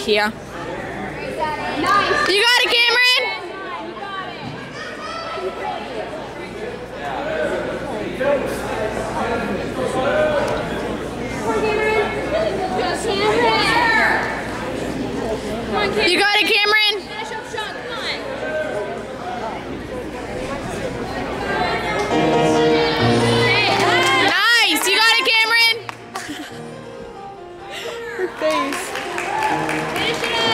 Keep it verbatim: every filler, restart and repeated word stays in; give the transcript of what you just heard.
Tia. Nice. You got it, Cameron. You got it, Cameron. Finish up shot. Come on. Nice. You got it, Cameron. Her face. Finish it up.